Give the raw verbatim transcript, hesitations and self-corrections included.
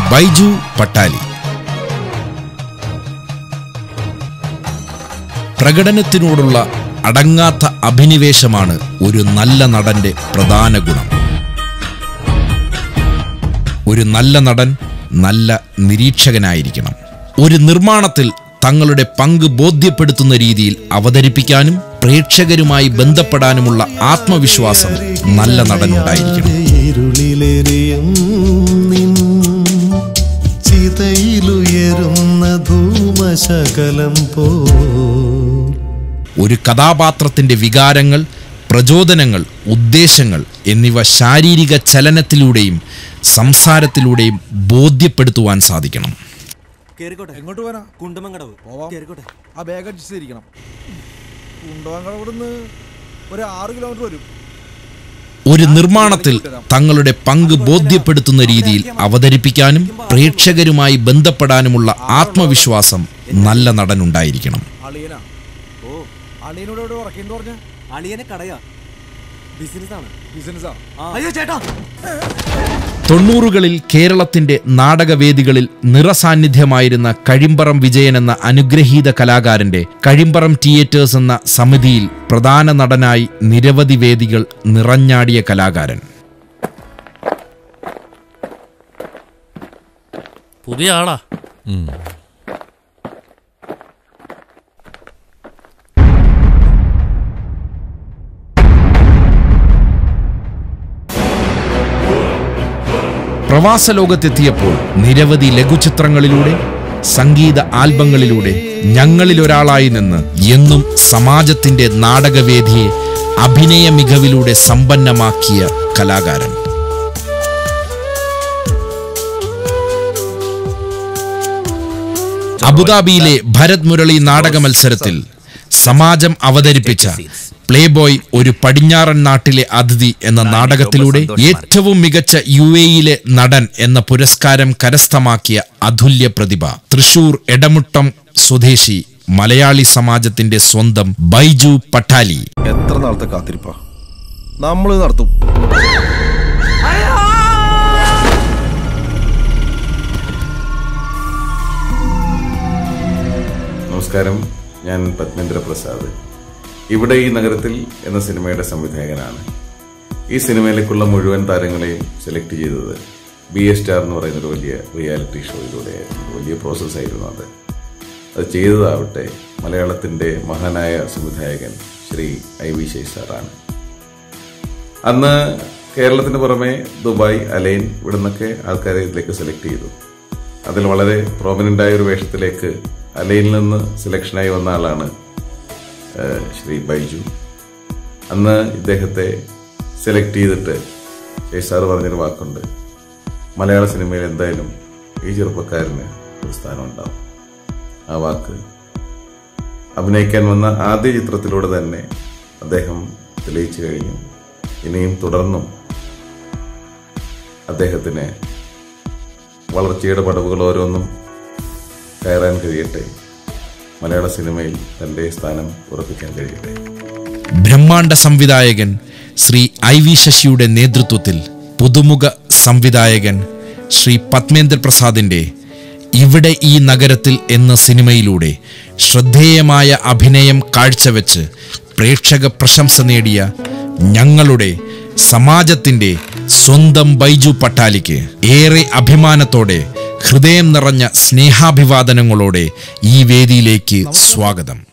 ബൈജു പട്ടാലി. പ്രകടനത്തിനോടുള്ള അടങ്ങാത്ത അഭിനിവേശമാണ് ഒരു നല്ല നടന്റെ പ്രധാന ഗുണം. ഒരു നല്ല നടൻ നല്ല നിരീക്ഷകനായിരിക്കണം. ഒരു നിർമ്മാണത്തിൽ തങ്ങളുടെ പങ്ക് ബോധ്യപ്പെടുത്തുന്ന രീതിയിൽ അവതരിപ്പിക്കാനും പ്രേക്ഷകരുമായി ബന്ധപ്പെടാനുമുള്ള ആത്മവിശ്വാസം നല്ല നടനുണ്ടായിരിക്കണം. ഒരു കഥാപാത്രത്തിന്റെ വികാരങ്ങൾ, പ്രചോദനങ്ങൾ, ഉദ്ദേശങ്ങൾ എന്നിവ ശാരീരിക ചലനത്തിലൂടെയും സംസാരത്തിലൂടെയും ബോധ്യപ്പെടുത്തുവാൻ സാധിക്കണം. എങ്ങോട്ട് പോരാ? കുണ്ടമങ്കടവ്. ആ ബാഗ് അഡ്ജസ്റ്റ് ചെയ്തിരിക്കണം. കുണ്ടമങ്കടവിടുന്ന് ഒരു ആറ് കിലോമീറ്റർ വരും. ഒരു നിർമ്മാണത്തിൽ തങ്ങളുടെ പങ്ക് ബോധ്യപ്പെടുത്തുന്ന രീതിയിൽ അവതരിപ്പിക്കാനും പ്രേക്ഷകരുമായി ബന്ധപ്പെടാനുമുള്ള ആത്മവിശ്വാസം നല്ല നടനുണ്ടായിരിക്കണം. അളിയനാ? ഓ, അളിയനോട് ഉറക്കിന്ന് പറഞ്ഞ അളിയനെ കടയാ, ബിസിനസ്സാണ്. ബിസിനസ്സാ? അയ്യോ ചേട്ടാ. തൊണ്ണൂറുകളിൽ കേരളത്തിന്റെ നാടകവേദികളിൽ നിറസാന്നിധ്യമായിരുന്ന കഴിമ്പറം വിജയൻ എന്ന അനുഗ്രഹീത കലാകാരന്റെ കഴിമ്പറം തിയേറ്റേഴ്സ് എന്ന സമിതിയിൽ പ്രധാന നടനായി നിരവധി വേദികൾ നിറഞ്ഞാടിയ കലാകാരൻ. പുതിയ ആളാ. പ്രവാസ ലോകത്തെത്തിയപ്പോൾ നിരവധി ലഘുചിത്രങ്ങളിലൂടെ, സംഗീത ആൽബങ്ങളിലൂടെ ഞങ്ങളിലൊരാളായി നിന്ന് എന്നും സമാജത്തിന്റെ നാടകവേദിയെ അഭിനയ മികവിലൂടെ സമ്പന്നമാക്കിയ കലാകാരൻ. അബുദാബിയിലെ ഭരത് മുരളി നാടക മത്സരത്തിൽ സമാജം അവതരിപ്പിച്ച പ്ലേ ബോയ് ഒരു പടിഞ്ഞാറൻ നാട്ടിലെ അതിഥി എന്ന നാടകത്തിലൂടെ ഏറ്റവും മികച്ച യു എയിലെ നടൻ എന്ന പുരസ്കാരം കരസ്ഥമാക്കിയ അതുല്യ പ്രതിഭ തൃശൂർ എടമുട്ടം സ്വദേശി മലയാളി സമാജത്തിന്റെ സ്വന്തം ബൈജു പട്ടാലി. എത്ര നാളത്തെ കാത്തിരിപ്പാ നമ്മൾ നടത്തും. നമസ്കാരം, ഞാൻ പത്മേന്ദ്ര പ്രസാദ്. ഇവിടെ ഈ നഗരത്തിൽ എന്ന സിനിമയുടെ സംവിധായകനാണ്. ഈ സിനിമയിലേക്കുള്ള മുഴുവൻ താരങ്ങളെയും സെലക്ട് ചെയ്തത് ബി എ സ്റ്റാർ എന്ന് പറയുന്നൊരു വലിയ റിയാലിറ്റി ഷോയിലൂടെ വലിയ പ്രോസസ്സായിരുന്നു. അത് അത് ചെയ്തതാവട്ടെ മലയാളത്തിൻ്റെ മഹാനായ സംവിധായകൻ ശ്രീ ഐ വി ശശി സാറാണ്. അന്ന് കേരളത്തിന് പുറമെ ദുബായ്, അലൈൻ ഇവിടെ നിന്നൊക്കെ ആൾക്കാരെ ഇതിലേക്ക് സെലക്ട് ചെയ്തു. അതിൽ വളരെ പ്രോമിനൻ്റായ ഒരു വേഷത്തിലേക്ക് അലൈനിൽ നിന്ന് സെലക്ഷനായി വന്ന ആളാണ് ശ്രീ ബൈജു. അന്ന് ഇദ്ദേഹത്തെ സെലക്ട് ചെയ്തിട്ട് ശശി സാറ് പറഞ്ഞൊരു വാക്കുണ്ട്, മലയാള സിനിമയിൽ എന്തായാലും ഈ ചെറുപ്പക്കാരന് ഒരു സ്ഥാനം ഉണ്ടാവും. ആ വാക്ക് അഭിനയിക്കാൻ വന്ന ആദ്യ ചിത്രത്തിലൂടെ തന്നെ അദ്ദേഹം തെളിയിച്ചു കഴിഞ്ഞു. ഇനിയും തുടർന്നും അദ്ദേഹത്തിന് വളർച്ചയുടെ പടവുകൾ ഓരോന്നും കയറാൻ കഴിയട്ടെ. മലയാള സിനിമയിൽ തന്റെ സ്ഥാനം ഉറപ്പിക്കാൻ കഴിയട്ടെ. ബ്രഹ്മാണ്ഡ സംവിധായകൻ ശ്രീ ഐ വി ശശിയുടെ നേതൃത്വത്തിൽ പുതുമുഖ സംവിധായകൻ ശ്രീ പത്മേന്ദ്ര പ്രസാദിന്റെ ഇവിടെ ഈ നഗരത്തിൽ എന്ന സിനിമയിലൂടെ ശ്രദ്ധേയമായ അഭിനയം കാഴ്ചവെച്ച് പ്രേക്ഷക പ്രശംസ നേടിയ ഞങ്ങളുടെ സമാജത്തിന്റെ സ്വന്തം ബൈജു പട്ടാലിക്ക് ഏറെ അഭിമാനത്തോടെ ഹൃദയം നിറഞ്ഞ സ്നേഹാഭിവാദനങ്ങളോടെ ഈ വേദിയിലേക്ക് സ്വാഗതം.